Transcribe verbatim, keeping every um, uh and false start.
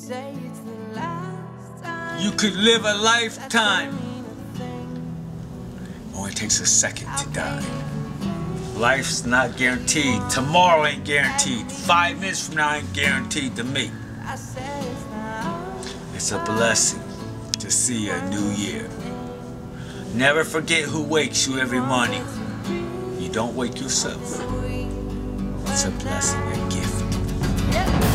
You could live a lifetime. Only takes a second to die. Life's not guaranteed. Tomorrow ain't guaranteed. Five minutes from now ain't guaranteed to me. It's a blessing to see a new year. Never forget who wakes you every morning. You don't wake yourself. It's a blessing, a gift.